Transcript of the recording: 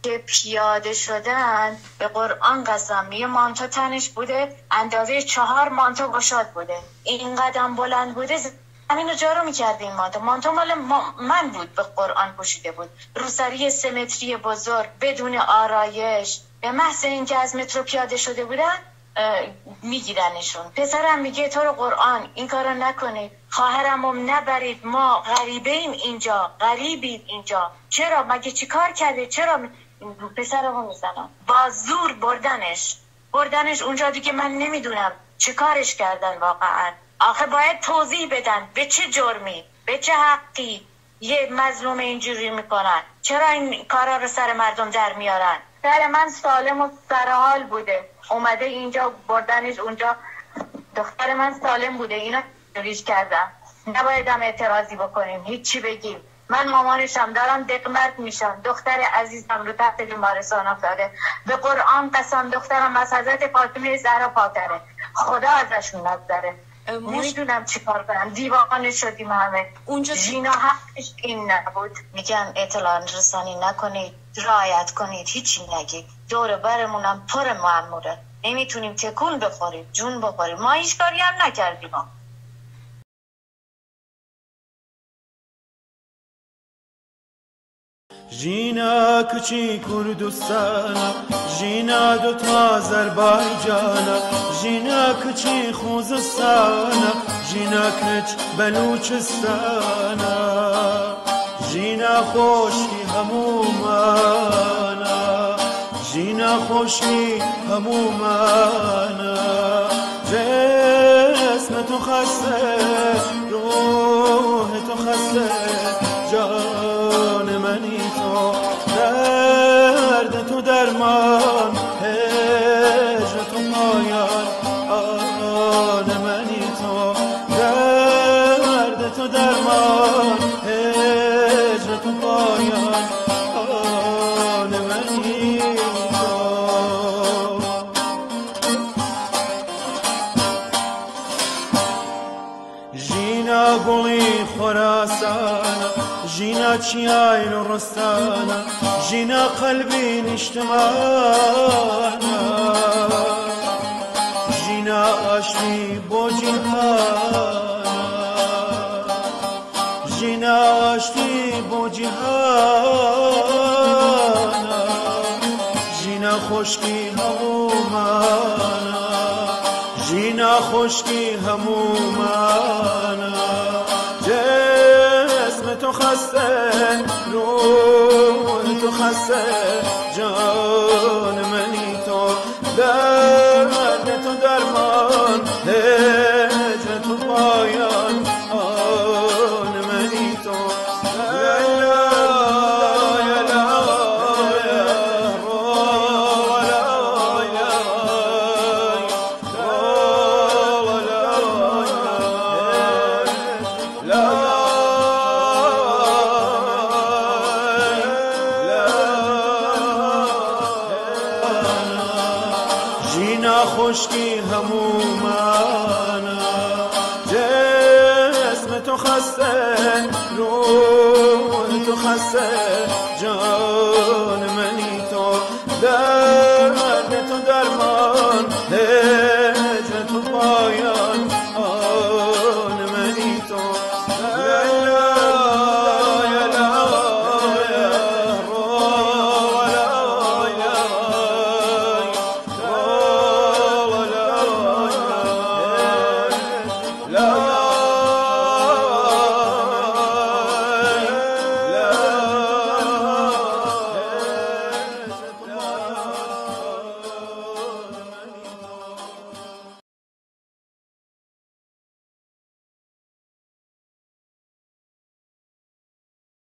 که پیاده شدن به قرآن قسم یه مانتو تنش بوده اندازه 4 مانتو گشاد بوده، این قدم بلند بوده، زمین رو جارو میکرده. این مانتو مال من بود، به قرآن پوشیده بود، روسری 3 متری بزرگ بدون آرایش. به محض اینکه از مترو پیاده شده بودن میگیرنشون. پسرم میگه تو رو قرآن این کارو نکنید، خواهرمو نبرید، ما غریبیم اینجا، غریبید اینجا، چرا؟ مگه چی کار کرده؟ چرا پسرمو میزنن؟ با زور بردنش اونجا دیگه. من نمیدونم چه کارش کردن واقعا. آخه باید توضیح بدن به چه جرمی، به چه حقی یه مظلوم اینجوری میکنن، چرا این کارا رو سر مردم در میارن. پسر من سالم و سرحال بوده، اومده اینجا بردنش اونجا. دختر من سالم بوده، اینا ریش کردم. نبایدم اعتراضی بکنیم، هیچی بگیم. من مامانشم، دارم دقمرد میشم. دختر عزیزم رو تحت بیمارستان افتاده. به قرآن قسم دخترم از حضرت فاطمه زهرا پاک‌تره، خدا ازشون نگذره. نمیدونم چی کار کنم، دیوانه شدیم همه. اونجا ژینا حقش این نبود. میگم اطلاع رسانی نکنید، رعایت کنید، هیچی نگید. دور برمونم پر مأموره، نمیتونیم تکون بخوریم، جون بخوریم. ما هیچ کاری هم نکردیم. ژینا کچی کردستانه، ژینا دوتا آذربایجانه، ژینا کچی خوزستانه، ژینا کچ بلوچستانه، ژینا خوشی همومانه، ژینا خوشی همومانه. جسم تو خسته، روح تو خسته، جان منی تو، درد تو درمان، هجر تو پایان، آن منی تو، درد تو درمان، هجر تو پایان، آن منی تو. ژینا گوڵی خۆراسانە، ژینا چیاین و ڕستانە، ژینا قەلبی نیشتمانە، ژینا ئاشتی بۆ جیهانە، ژینا ئاشتی بۆ جیهانە، ژینا خوشکی هەمومانە، ژینا خوشکی هەمومانە. جسم تو خسته، روح تو خسته، جان منی تو، درد تو درمان، هجر تو پایان، آن منی تو. ژینا خوشکی همومانه، جسم تو خسته، روح تو خسته، جان منی تو.